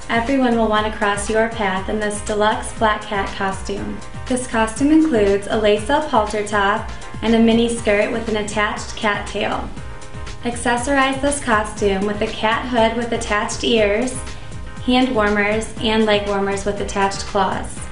Everyone will want to cross your path in this deluxe black cat costume. This costume includes a lace-up halter top and a mini skirt with an attached cat tail. Accessorize this costume with a cat hood with attached ears, hand warmers, and leg warmers with attached claws.